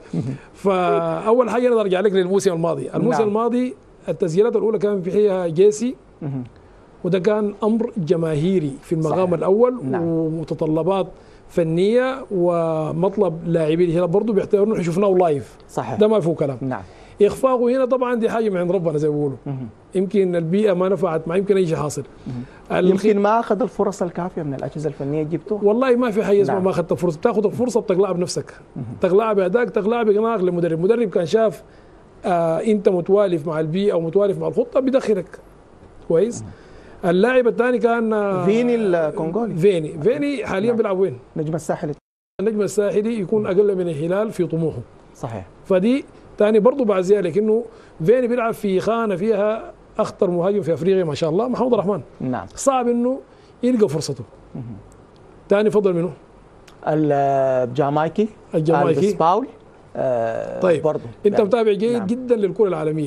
فاول حاجه انا ارجع لك للموسم الماضي، الموسم نعم. الماضي التسجيلات الاولى كان فيها جيسي وده كان امر جماهيري في المقام صحيح. الاول نعم. ومتطلبات فنيه ومطلب لاعبين الهلال برضه بيعتبروا انه شفناه لايف. صحيح. ده ما فيه كلام. نعم. اخفاقه هنا طبعا دي حاجه من عند ربنا زي ما بيقولوا. يمكن البيئه ما نفعت، ما يمكن اي شيء حاصل. يمكن ما اخذ الفرص الكافيه من الاجهزه الفنيه جبته. والله ما في حاجه اسمها نعم. ما اخذت الفرصه، بتاخذ الفرصه بتقلعها بنفسك. تقلعها بادائك، تقلعها بقناعك للمدرب، المدرب كان شاف آه انت متوالف مع البيئه ومتوالف مع الخطه بدخلك. كويس؟ اللاعب الثاني كان فيني الكونغولي. فيني فيني حاليا نعم. بيلعب وين؟ نجم الساحلي. النجم الساحلي يكون اقل من الهلال في طموحه. صحيح. فدي ثاني برضه بعد ذلك انه فيني بيلعب في خانه فيها اخطر مهاجم في افريقيا ما شاء الله محمود الرحمن. نعم. صعب انه يلقى فرصته. ثاني فضل منه؟ الجامايكي. الجامايكي. البس باول. آه طيب برضه انت يعني متابع جيد نعم. جدا للكره العالميه.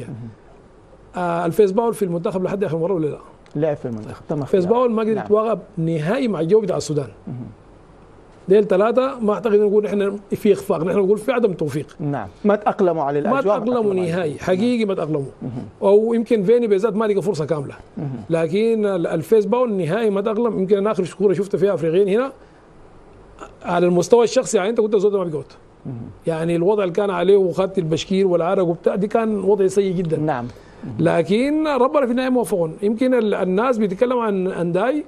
آه الفيس باول في المنتخب لحد اخر مره ولا لا؟ لعب في المنتخب تمام. فيس باول ما قدر نعم. يتواجد نهائي مع الجو بتاع السودان. ديل ثلاثة ما اعتقد نقول احنا في اخفاق، نحن نقول في عدم توفيق. نعم، ما تأقلموا على الاجواء، ما تأقلموا نهائي، حقيقي ما تأقلموا. او يمكن فيني بالذات ما لقى فرصة كاملة. لكن الفيس باول النهائي ما تأقلم، يمكن انا اخر كورة شفتها فيها افريقيين هنا على المستوى الشخصي، يعني انت كنت زود ما بقوت. يعني الوضع اللي كان عليه وخدت البشكير والعرق وبتاع دي كان وضع سيء جدا. نعم. لكن ربنا في النهاية موفقون. يمكن الناس بيتكلموا عن انداي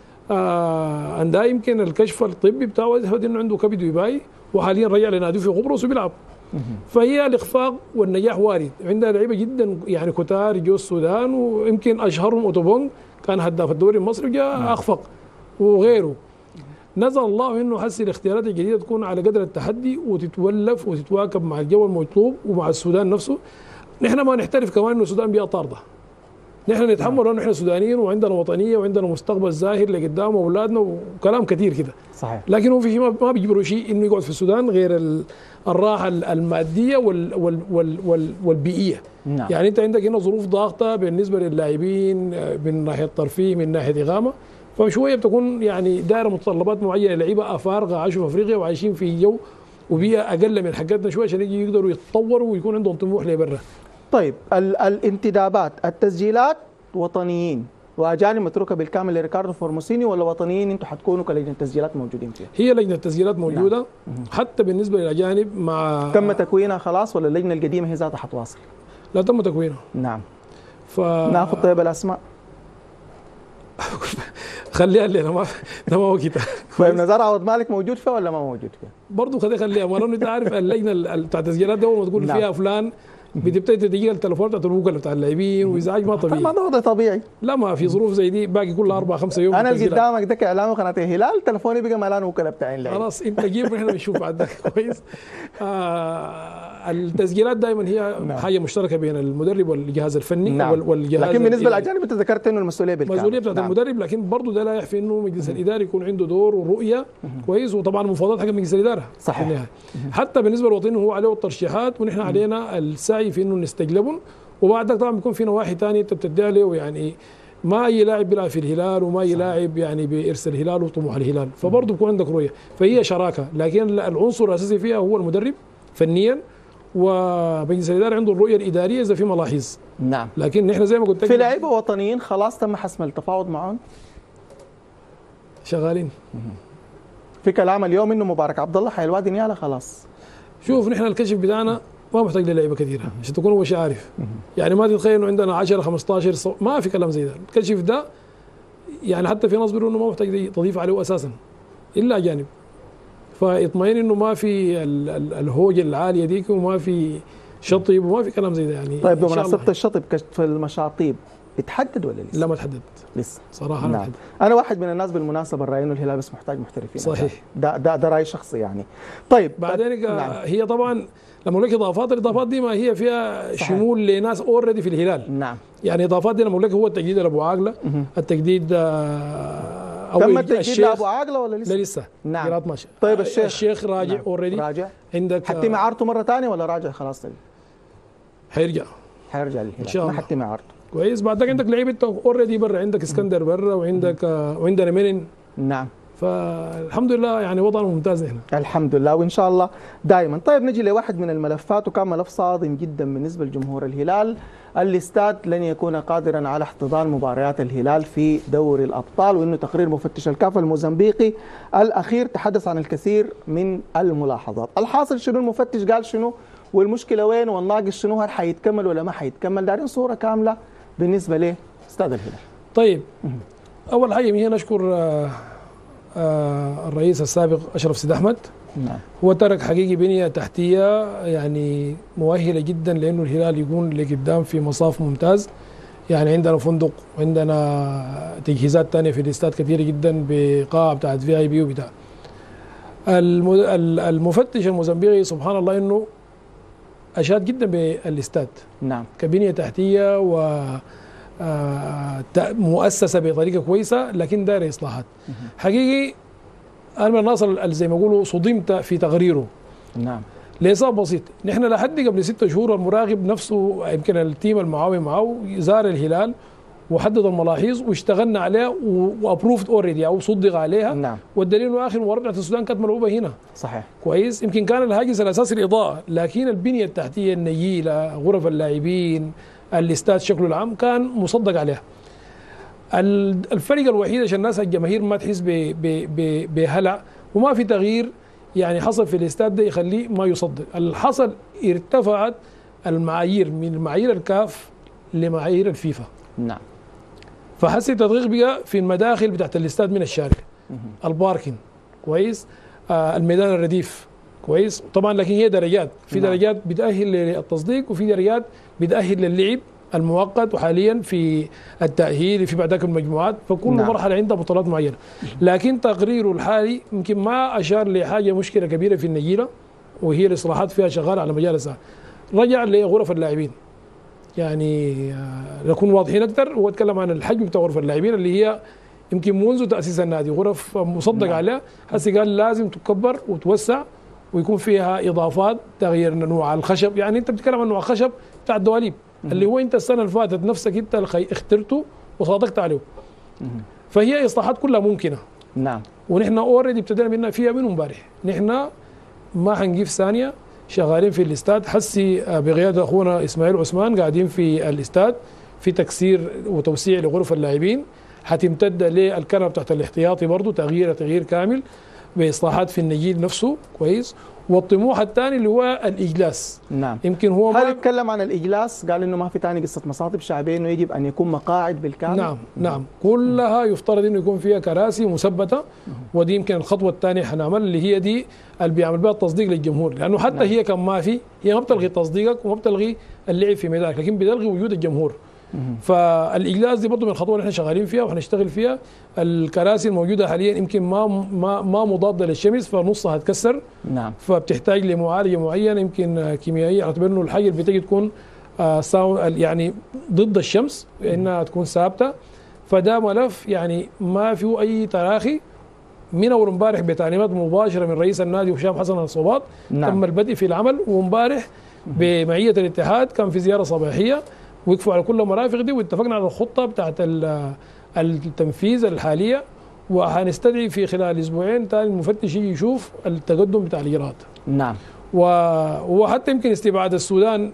آه انداي يمكن الكشف الطبي بتاعه يثبت انه عنده كبد ويباي، وحاليا رجع لناديه في قبرص وبيلعب. فهي الاخفاق والنجاح وارد، عندنا لعيبه جدا يعني كتار جو السودان، ويمكن اشهرهم اوتوبونج كان هداف الدوري المصري جاء اخفق وغيره. نزل الله انه حسي الاختيارات الجديده تكون على قدر التحدي وتتولف وتتواكب مع الجو المطلوب ومع السودان نفسه. نحن ما نحترف كمان انه السودان بيئه طارده. نحن نتحمل لانه نحن سودانيين وعندنا وطنيه وعندنا مستقبل زاهر لقدام واولادنا وكلام كثير كده. صحيح. لكن هو في شيء ما بيجبروا شيء انه يقعد في السودان غير الراحه الماديه وال وال وال وال والبيئيه. نعم. يعني انت عندك هنا ظروف ضاغطه بالنسبه للاعبين من ناحيه ترفيه، من ناحيه اقامه، فشويه بتكون يعني دايره متطلبات معينه. لعيبه افارقه عاشوا في افريقيا وعايشين في جو وبيئه اقل من حقتنا شويه عشان يجي يقدروا يتطوروا ويكون عندهم طموح لبرا. طيب الانتدابات، التسجيلات وطنيين واجانب متروكه بالكامل لريكاردو فورموسيني، ولا وطنيين انتم حتكونوا كلجنه تسجيلات موجودين فيها؟ هي لجنه تسجيلات موجوده. نعم. حتى بالنسبه للاجانب مع تم تكوينها خلاص ولا اللجنه القديمه هي ذاتها حتواصل؟ لا تم تكوينها. نعم. ف ناخذ طيب الاسماء. خليها اللي ما ده ما وقتها. طيب نزار عوض مالك موجود فيها ولا ما موجود فيها؟ برضه خليها خليها ما لانه انت عارف اللجنه بتاع التسجيلات ده ما تقول نعم. فيها فلان بتبتدي تدقيق التليفون بتاع الوكلاء بتاع اللاعبين وازعاج ما طبيعي. ما ده وضع طبيعي. لا ما في ظروف زي دي باقي كلها اربع خمسه يوم. انا اللي قدامك ده كاعلامي قناه الهلال تليفوني بقى ملان وكلاء بتاعين اللعيبه. خلاص انت جيب احنا بنشوف بعد كويس. آه التسجيلات دائما هي نعم. حاجه مشتركه بين المدرب والجهاز الفني. نعم. والجهاز لكن بالنسبه للاجانب انت ذكرت انه المسؤوليه بالكامل. المسؤوليه بتاعت نعم. المدرب، لكن برضه ده لا يحفي انه المجلس الاداري يكون عنده دور ورؤيه كويس، وطبعا المفاوضات حق مجلس الاداره صحيح. حتى بالنسبه للوطنيين هو عليه الترشيحات ونحن علينا السعي في انه نستجلبهم، وبعدك طبعا بيكون في نواحي ثانيه انت بتدعي له، يعني ما اي لاعب بيلعب في الهلال وما اي لاعب يعني بيرسل الهلال وطموح الهلال، فبرضه بيكون عندك رؤيه، فهي شراكه، لكن العنصر الاساسي فيها هو المدرب فنيا، ومجلس الاداره عنده الرؤيه الاداريه اذا في ملاحظ. نعم. لكن نحن زي ما قلت لك في لعيبه وطنيين خلاص تم حسم التفاوض معهم؟ شغالين. في كلام اليوم انه مبارك عبد الله حيلوادي نيالا خلاص. شوف نحن الكشف بتاعنا ما محتاج للعيبه كثيره عشان تكون اول شيء عارف، يعني ما تتخيل انه عندنا عشرة خمستاشر صو... ما في كلام زي ده. الكشف ده يعني حتى في ناس بيقولوا انه ما محتاج تضيف عليه اساسا الا اجانب، فاطمئن انه ما في ال... ال... الهوجه العاليه ديك وما في شطيب وما في كلام زي ده يعني. طيب بمناسبه الشطيب في المشاطيب اتحدد ولا لسه؟ لا ما تحدد لسه صراحه. نعم. انا واحد من الناس بالمناسبه الراي انه الهلال بس محتاج محترفين. صحيح. ده ده ده راي شخصي يعني. طيب بعدين نعم. هي طبعا لما اقول لك اضافات، الاضافات دي ما هي فيها صحيح. شمول لناس اوريدي في الهلال. نعم. يعني اضافات دي لما اقول لك هو التجديد لابو عاقله، التجديد او تم التجديد لابو عاقله ولا لسه؟ لا لسه. نعم. ماشي. طيب الشيخ الشيخ راجع اوريدي. نعم. راجع. عندك حتى معارته مره ثانيه ولا راجع خلاص؟ حيرجع. حيرجع للهلال ان شاء الله. ما حتى معارته. كويس. بعدك عندك لعيبه اوريدي برا، عندك اسكندر برا وعندك وعندنا منن. نعم. فالحمد لله يعني وضعنا ممتاز هنا. الحمد لله وان شاء الله دائما. طيب نجي لواحد من الملفات وكان ملف صادم جدا بالنسبه لجمهور الهلال، الاستاد لن يكون قادرا على احتضان مباريات الهلال في دوري الابطال، وانه تقرير مفتش الكاف الموزمبيقي الاخير تحدث عن الكثير من الملاحظات. الحاصل شنو المفتش قال شنو والمشكله وين والناقص شنو، هل حيتكمل ولا ما حيتكمل؟ دارين صوره كامله بالنسبه لاستاد الهلال. طيب اول حاجه هي نشكر آه آه الرئيس السابق اشرف سيد احمد. نعم. هو ترك حقيقي بنيه تحتيه يعني مؤهله جدا لانه الهلال يكون لقدام في مصاف ممتاز. يعني عندنا فندق وعندنا تجهيزات ثانيه في الاستاد كثيره جدا بقاعه بتاعت في اي بي وبتاع. المفتش الموزمبيقي سبحان الله انه اشاد جدا بالاستاد. نعم. كبنيه تحتيه و مؤسسه بطريقه كويسه، لكن دايره اصلاحات. حقيقي انا من الناس اللي زي ما يقولوا صدمت في تقريره. نعم. لسبب بسيط، نحن لحد قبل ستة شهور المراقب نفسه يمكن التيم المعاون معه زار الهلال وحدد الملاحظ واشتغلنا عليها وابروفد اوريدي او صدق عليها. نعم. والدليل انه اخر مباراه بتاعت السودان كانت ملعوبه هنا. صحيح. كويس. يمكن كان الهاجس الاساسي الاضاءه، لكن البنيه التحتيه النجيله، غرف اللاعبين، الاستاد شكله العام كان مصدق عليها. الفرق الوحيد عشان الناس الجماهير ما تحس بهلع وما في تغيير يعني حصل في الاستاد ده يخليه ما يصدق. الحصل ارتفعت المعايير من معايير الكاف لمعايير الفيفا. نعم. فحس التدقيق بقى في المداخل بتاعت الاستاد من الشارع، الباركن كويس، آه الميدان الرديف كويس. طبعا لكن هي درجات، في نعم. درجات بتأهل للتصديق وفي درجات بتأهل للعب المؤقت، وحاليا في التأهيل في بعدك المجموعات، فكل نعم. مرحلة عندها بطولات معينة. لكن تقريره الحالي يمكن ما أشار لحاجة مشكلة كبيرة في النجيلة، وهي الإصلاحات فيها شغالة على مجال الساعة. رجع لغرف اللاعبين، يعني نكون واضحين أكثر. هو اتكلم عن الحجم بتاع غرف اللاعبين اللي هي يمكن منذ تأسيس النادي غرف مصدق نعم. عليها، هسه قال لازم تكبر وتوسع ويكون فيها إضافات، تغيير نوع الخشب. يعني أنت بتتكلم عن نوع الخشب بتاع الدواليب اللي هو انت السنه اللي فاتت نفسك انت اللي اخترته وصادقت عليه. فهي اصلاحات كلها ممكنه. نعم. ونحن اوريدي ابتدينا منها فيها من امبارح. نحن ما حنجيب ثانيه شغالين في الاستاد، حسي بقياده اخونا اسماعيل عثمان قاعدين في الاستاد في تكسير وتوسيع لغرف اللاعبين، حتمتد للكنبه بتاعت الاحتياطي برضه تغيير تغيير كامل باصلاحات في النجيل نفسه كويس. والطموح الثاني اللي هو الاجلاس. نعم. يمكن هو هل اتكلم عن الاجلاس؟ قال انه ما في ثاني قصه مصاطب شعبيه، انه يجب ان يكون مقاعد بالكامل. نعم نعم كلها يفترض انه يكون فيها كراسي مثبته، ودي يمكن الخطوه الثانيه حنعمل اللي هي دي اللي بيعمل بها التصديق للجمهور، لانه حتى نعم. هي كان ما في، هي ما بتلغي تصديقك وما بتلغي اللعب في ميدانك، لكن بتلغي وجود الجمهور. فالاجلاس دي برضه من الخطوات اللي احنا شغالين فيها وحنشتغل فيها. الكراسي الموجوده حاليا يمكن ما ما ما مضاده للشمس، فنصها هتكسر. نعم. فبتحتاج لمعالجه معينه يمكن كيميائيه، اعتبر انه الحاجه اللي بتجي تكون آه يعني ضد الشمس انها تكون ثابته. فده ملف يعني ما فيه اي تراخي. من اول امبارح بتعليمات مباشره من رئيس النادي هشام حسن الصوبات نعم. تم البدء في العمل، وامبارح بمعيه الاتحاد كان في زياره صباحيه وقفوا على كل المرافق دي، واتفقنا على الخطه بتاعت التنفيذ الحاليه، وهنستدعي في خلال اسبوعين ثاني المفتش يجي يشوف التقدم بتاع الاجراءات. نعم. وحتى يمكن استبعاد السودان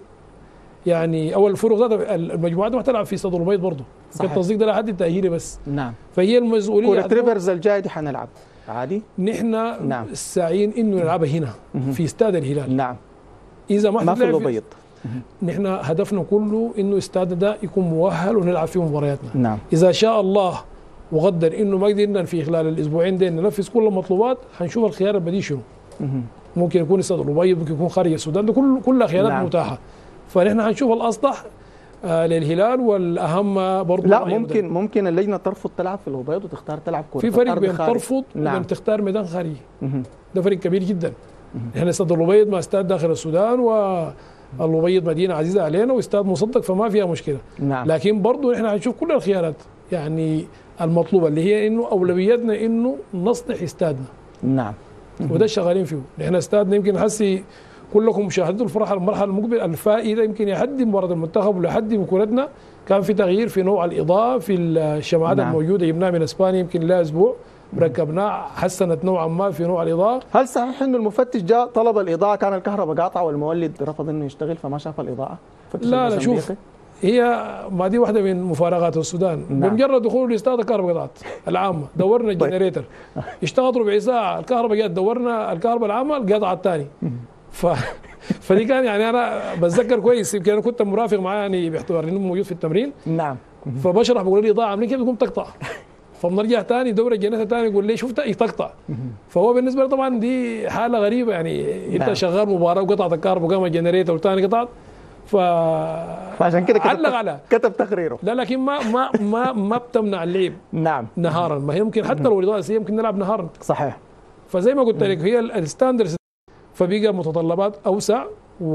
يعني اول الفرق ذات المجموعات ما تلعب في استاد البيض برضه، كان التصديق ده لحد التاهيلي بس. نعم. فهي المسؤوليه كرة ريفرز الجاي دي حنلعب عادي. نحن نعم. ساعين انه نلعبها هنا في استاد الهلال. نعم. اذا ما, ما في البيض نحن هدفنا كله انه استاد ده يكون مؤهل ونلعب فيه مبارياتنا. نعم. اذا شاء الله وقدر انه ما قدرنا في خلال الاسبوعين دي ننفذ كل المطلوبات، حنشوف الخيار البديل شنو. ممكن يكون استاد الابيض، ممكن يكون خارج السودان، ده كل كلها خيارات نعم. متاحه. فنحن حنشوف الاصلح آه للهلال، والاهم برضه لا ممكن مدن. ممكن اللجنه ترفض تلعب في الابيض وتختار تلعب كره. في فرق بين ترفض نعم. وبين تختار ميدان خارجي. ده فرق كبير جدا. احنا استاد الابيض ما استاد داخل السودان، و الابيض مدينه عزيزه علينا واستاد مصدق، فما فيها مشكله. نعم. لكن برضه احنا هنشوف كل الخيارات يعني المطلوبه اللي هي انه اولوياتنا انه نصلح استادنا. نعم. وده شغالين فيه. احنا استادنا يمكن حسي كلكم شاهدتوا الفرحه المرحله المقبله الفائده، يمكن يحد مباراه المنتخب ولحد بكورتنا كان في تغيير في نوع الاضاءه في الشمعات نعم. الموجوده، جبناها من اسبانيا يمكن لها اسبوع، ركبناه حسنت نوعا ما في نوع الاضاءه. هل صحيح انه المفتش جاء طلب الاضاءه، كان الكهرباء قاطعه والمولد رفض انه يشتغل فما شاف الاضاءه؟ لا لا شوف، هي ما دي واحده من مفارقات السودان. نعم. بمجرد دخول الاستاد الكهرباء قطعت العامه، دورنا الجنريتر اشتغل ربع ساعه، الكهرباء جت، دورنا الكهرباء العامه القطعه الثاني. ف فدي كان يعني انا بتذكر كويس، يمكن انا كنت مرافق معاه يعني باعتبار انه موجود في التمرين. نعم. فبشرح بقول لي اضاءه عاملين كيف، تقوم تقطع. فبنرجع ثاني دوره الجنازه ثاني يقول لي شفت تقطع. فهو بالنسبه له طبعا دي حاله غريبه يعني. نعم. انت شغال مباراه وقطعت الكهرباء وقام الجنريتور والثاني قطعت. ف فعشان كده علق على كتب تقريره. لا لكن ما ما ما ما بتمنع اللعب. نعم. نهارا، ما هي يمكن حتى لو الاضاءه سيئه يمكن نلعب نهارا. صحيح. فزي ما قلت لك هي الستاندرز، فبقى متطلبات اوسع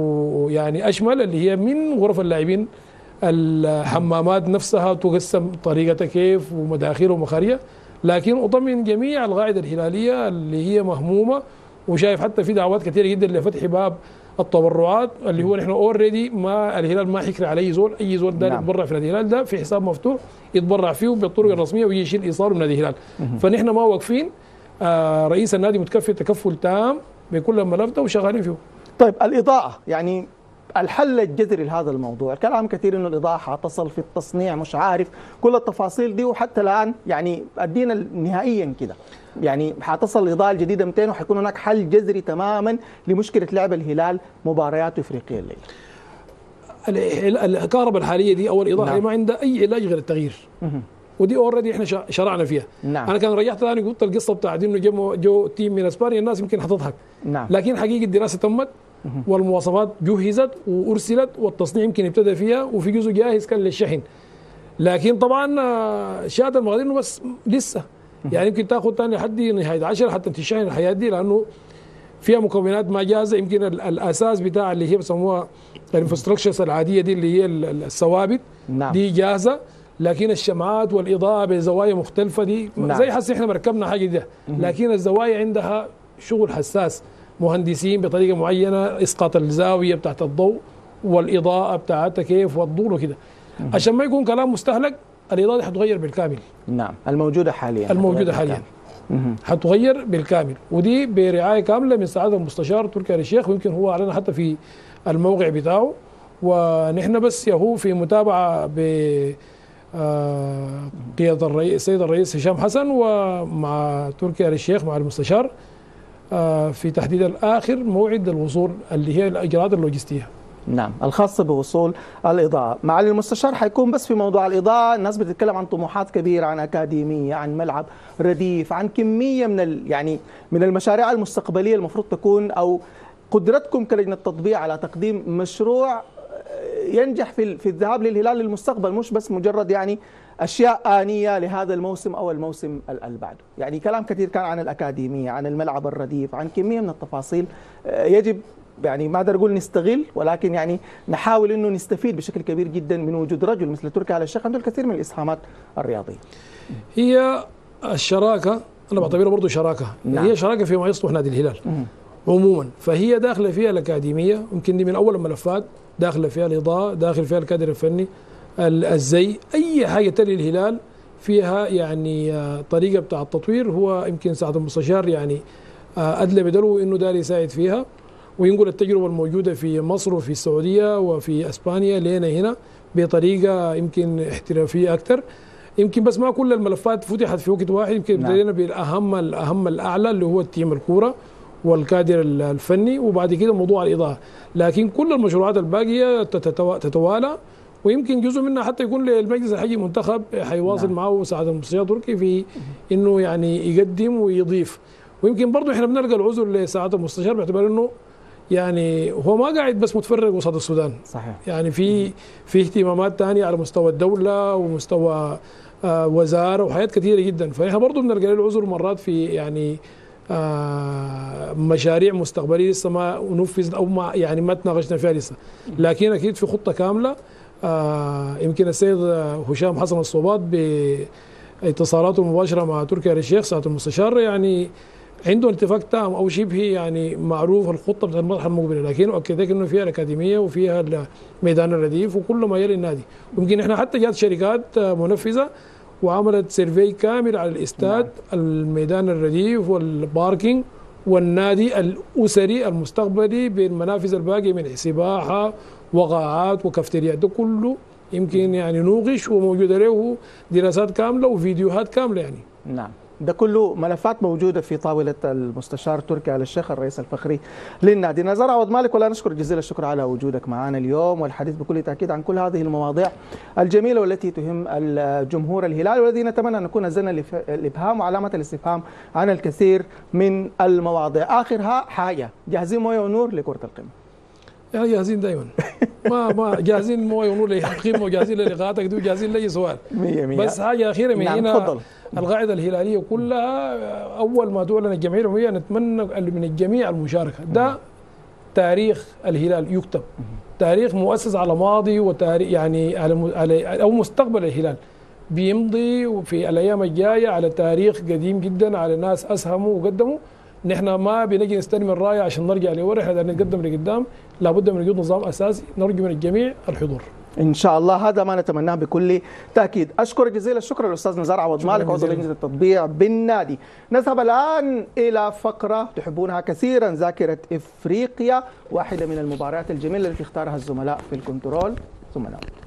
ويعني اشمل، اللي هي من غرف اللاعبين، الحمامات نفسها تقسم طريقتها كيف ومداخل ومخارجها. لكن اطمن جميع القاعده الهلاليه اللي هي مهمومه، وشايف حتى في دعوات كثيره جدا لفتح باب التبرعات، اللي هو نحن اوريدي ما الهلال ما حيكري على اي زول، اي زول ده نعم. يتبرع في نادي الهلال ده في حساب مفتوح يتبرع فيه بالطرق الرسميه ويجي يشيل ايصاله من نادي الهلال. فنحن ما واقفين. آه رئيس النادي متكفل تكفل تام بكل الملف ده وشغالين فيه. طيب الاضاءه، يعني الحل الجذري لهذا الموضوع، الكلام كثير انه الاضاءه حتصل في التصنيع، مش عارف كل التفاصيل دي، وحتى الان يعني ادينا نهائيا كده يعني حتصل الاضاءه الجديده مئتين وحيكون هناك حل جذري تماما لمشكله لعب الهلال مباريات افريقيه الليله. الكهرباء الحاليه دي او الاضاءه نعم. ما عندها اي علاج غير التغيير. ودي اوريدي احنا شرعنا فيها. نعم. انا كان رجعت ثاني قلت القصه بتاعت انه جو, جو تيم من اسبانيا، الناس يمكن حتضحك. نعم. لكن حقيقه الدراسه تمت والمواصفات جهزت وارسلت والتصنيع يمكن ابتدى فيها، وفي جزء جاهز كان للشحن. لكن طبعا شهاده المقادير انه بس لسه يعني يمكن تاخذ ثاني لحد نهايه عشرة حتى تشحن الحياه دي، لانه فيها مكونات ما جاهزه. يمكن الاساس بتاع اللي هي بسموها الانفراستراكشرز العاديه دي اللي هي الثوابت. نعم. دي جاهزه، لكن الشمعات والاضاءه بزوايا مختلفه دي نعم. زي حسي احنا مركبنا حاجه دي، لكن الزوايا عندها شغل حساس، مهندسين بطريقه معينه، اسقاط الزاويه بتاعت الضوء والاضاءه بتاعتها كيف والضوء وكده، عشان ما يكون كلام مستهلك. الاضاءه دي حتغير بالكامل. نعم. الموجوده حاليا الموجوده حاليا حتغير بالكامل، ودي برعايه كامله من سعاده المستشار تركي آل الشيخ، ويمكن هو اعلن حتى في الموقع بتاعه. ونحن بس يهو في متابعة ب قيادة الرئيس السيد الرئيس هشام حسن ومع تركي آل الشيخ مع المستشار في تحديد الآخر موعد الوصول اللي هي الإجراءات اللوجستية. نعم، الخاصة بوصول الإضاءة. معالي المستشار، حيكون بس في موضوع الإضاءة، الناس بتتكلم عن طموحات كبيرة، عن أكاديمية، عن ملعب رديف، عن كمية من ال يعني من المشاريع المستقبلية المفروض تكون، أو قدرتكم كلجنة تطبيع على تقديم مشروع ينجح في في الذهاب للهلال للمستقبل، مش بس مجرد يعني أشياء آنية لهذا الموسم أو الموسم اللي بعده. يعني كلام كثير كان عن الأكاديمية، عن الملعب الرديف، عن كمية من التفاصيل يجب يعني ما اقدر اقول نستغل، ولكن يعني نحاول انه نستفيد بشكل كبير جدا من وجود رجل مثل تركي آل الشيخ عنده الكثير من الاسهامات الرياضيه. هي الشراكه انا بعتبرها برضه شراكه، نعم. هي شراكه فيما يصلح نادي الهلال مم. عموما، فهي داخله فيها الاكاديميه، يمكن دي من اول الملفات، داخله فيها الاضاءه، داخل فيها الكادر الفني، الزي، اي حاجه تلي الهلال فيها يعني طريقه بتاع التطوير. هو يمكن سعاده المستشار يعني ادلى بدلو انه داري يساعد فيها وينقل التجربة الموجودة في مصر وفي السعودية وفي أسبانيا لنا هنا بطريقة يمكن احترافية أكثر. يمكن بس ما كل الملفات فتحت في وقت واحد، يمكن بدينا نعم. بالأهم الأهم الأعلى اللي هو التيم الكورة والكادر الفني، وبعد كده موضوع الإضاءة. لكن كل المشروعات الباقية تتوالى، ويمكن جزء منها حتى يكون للمجلس الحقي المنتخب حيواصل نعم. معه سعادة المستشار تركي في إنه يعني يقدم ويضيف. ويمكن برضه احنا بنلقى العذر لسعادة المستشار باعتبار إنه يعني هو ما قاعد بس متفرغ قصاد السودان، صحيح. يعني في في اهتمامات ثانيه على مستوى الدوله ومستوى آه وزاره وحاجات كثيره جدا، فاحنا برضه بنلقى له العذر مرات في يعني آه مشاريع مستقبليه لسه ما نفذ او ما يعني ما تناقشنا فيها لسه، لكن اكيد في خطه كامله. آه يمكن السيد هشام حسن الصوبات باتصالاته المباشره مع تركي آل الشيخ سعاده المستشار يعني عنده اتفاق تام او شبه يعني معروف الخطه بتاعت المرحله المقبله، لكن اؤكد لك انه فيها الاكاديميه وفيها ميدان الرديف وكل ما يلي النادي. يمكن احنا حتى جات شركات منفذه وعملت سيرفي كامل على الاستاد، نعم. الميدان الرديف والباركينج والنادي الاسري المستقبلي بالمنافذ الباقيه من سباحه وقاعات وكافتريات، ده كله يمكن يعني نوقش وموجود له دراسات كامله وفيديوهات كامله يعني. نعم، ده كله ملفات موجودة في طاولة المستشار تركي آل الشيخ الرئيس الفخري للنادي. نزار عوض مالك، ولا نشكر جزيل الشكر على وجودك معنا اليوم والحديث بكل تأكيد عن كل هذه المواضيع الجميلة والتي تهم الجمهور الهلال، والذي نتمنى أن نكون نزلنا الإبهام وعلامة الاستفهام عن الكثير من المواضيع. آخرها حاجة، جاهزين موية ونور لكرة القمة؟ يعني جاهزين دائما ما ما جاهزين مويه ونور للقمه وجاهزين للقاءاتك دي وجاهزين لاي سؤال. مية مية. بس حاجه اخيره من نعم هنا، تفضل. القاعده الهلاليه كلها اول ما تعلن الجمعيه العموميه نتمنى من الجميع المشاركه. ده تاريخ الهلال يكتب، تاريخ مؤسس على ماضي وتاريخ يعني على او مستقبل الهلال بيمضي في الايام الجايه على تاريخ قديم جدا، على ناس اسهموا وقدموا. نحن ما بنجي نستلم الرايه عشان نرجع لورا، احنا بدنا نتقدم لقدام، لابد من وجود نظام اساسي. نرجو من الجميع الحضور ان شاء الله، هذا ما نتمناه بكل تاكيد. اشكر جزيل الشكر الاستاذ نزار عوض مالك عضو لجنه التطبيع بالنادي. نذهب الان الى فقره تحبونها كثيرا، ذاكره افريقيا، واحده من المباريات الجميله التي اختارها الزملاء في الكنترول، ثم نعود.